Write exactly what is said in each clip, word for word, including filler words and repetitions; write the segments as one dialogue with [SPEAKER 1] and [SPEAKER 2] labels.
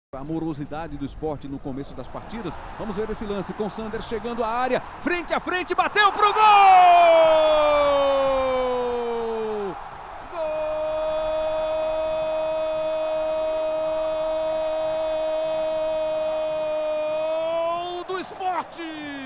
[SPEAKER 1] A morosidade do esporte no começo das partidas. Vamos ver esse lance com o Sander chegando à área, frente a frente, bateu pro gol! Gol do esporte!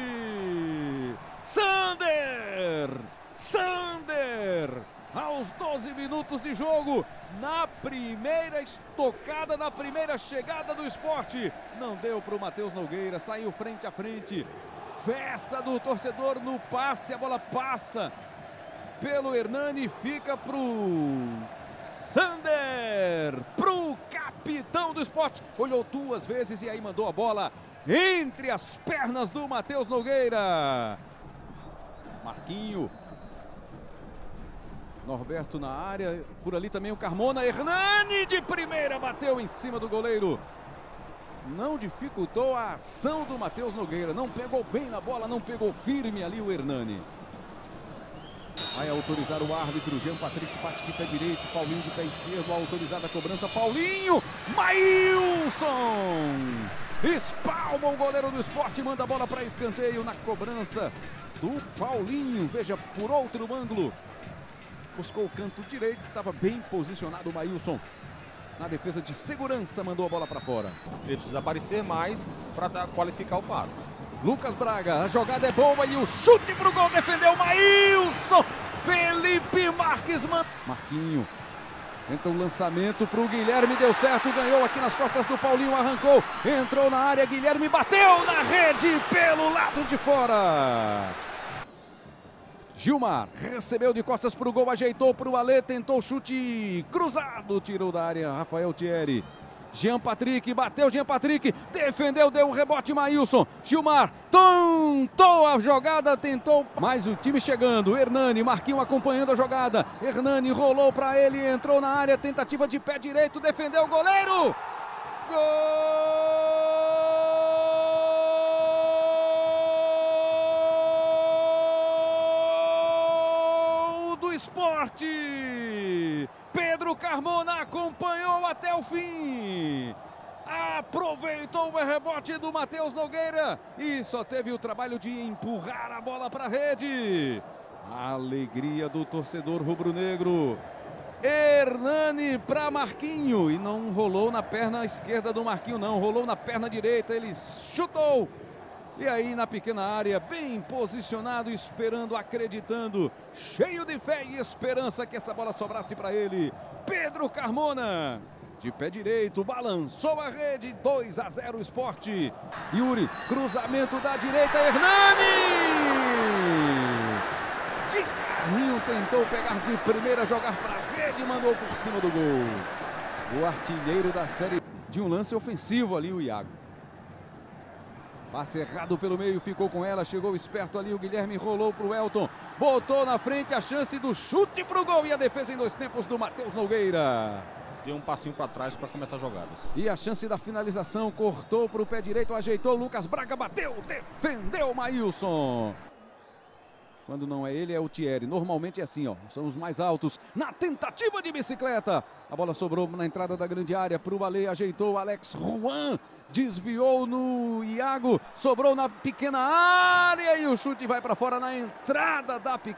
[SPEAKER 1] Sander! Sander! Aos doze minutos de jogo, na primeira estocada, na primeira chegada do esporte, não deu para o Matheus Nogueira, saiu frente a frente, festa do torcedor no passe, a bola passa pelo Hernani, fica para o Sander, para o capitão do esporte, olhou duas vezes e aí mandou a bola entre as pernas do Matheus Nogueira. Marquinho. Norberto na área, por ali também o Carmona, Hernani de primeira, bateu em cima do goleiro. Não dificultou a ação do Matheus Nogueira, não pegou bem na bola, não pegou firme ali o Hernani. Vai autorizar o árbitro, Jean Patrick bate de pé direito, Paulinho de pé esquerdo, autorizada a cobrança, Paulinho, Maílson! Espalma o goleiro do esporte, manda a bola para escanteio na cobrança do Paulinho, veja por outro ângulo. Buscou o canto direito, estava bem posicionado o Maílson. Na defesa de segurança, mandou a bola para fora.
[SPEAKER 2] Ele precisa aparecer mais para qualificar o passe.
[SPEAKER 1] Lucas Braga, a jogada é boa e o chute para o gol, defendeu o Maílson. Felipe Marques, man... Marquinho, tenta o lançamento para o Guilherme, deu certo, ganhou aqui nas costas do Paulinho, arrancou, entrou na área, Guilherme bateu na rede pelo lado de fora. Gilmar recebeu de costas para o gol, ajeitou para o Alê, tentou chute cruzado, tirou da área Rafael Thierry. Jean Patrick, bateu Jean Patrick, defendeu, deu um rebote Maílson. Gilmar tentou a jogada, tentou, mas o time chegando, Hernani, Marquinho acompanhando a jogada. Hernani rolou para ele, entrou na área, tentativa de pé direito, defendeu o goleiro. Gol! Esporte! Pedro Carmona acompanhou até o fim. Aproveitou o rebote do Matheus Nogueira e só teve o trabalho de empurrar a bola para a rede. A alegria do torcedor rubro-negro. Hernani para Marquinho e não rolou na perna esquerda do Marquinho, não, rolou na perna direita, ele chutou. E aí na pequena área, bem posicionado, esperando, acreditando, cheio de fé e esperança que essa bola sobrasse para ele. Pedro Carmona, de pé direito, balançou a rede, dois a zero Esporte. Yuri, cruzamento da direita, Hernani! De carrinho tentou pegar de primeira, jogar para a rede e mandou por cima do gol. O artilheiro da série de um lance ofensivo ali, o Iago. Passe errado pelo meio, ficou com ela, chegou esperto ali, o Guilherme rolou para o Elton, botou na frente a chance do chute para o gol e a defesa em dois tempos do Matheus Nogueira.
[SPEAKER 2] Deu um passinho para trás para começar as jogadas.
[SPEAKER 1] E a chance da finalização, cortou para o pé direito, ajeitou, Lucas Braga bateu, defendeu o Maílson. Quando não é ele, é o Thierry. Normalmente é assim, ó. São os mais altos. Na tentativa de bicicleta. A bola sobrou na entrada da grande área para o Alê. Ajeitou o Alex Juan. Desviou no Iago. Sobrou na pequena área. E o chute vai para fora na entrada da pequena.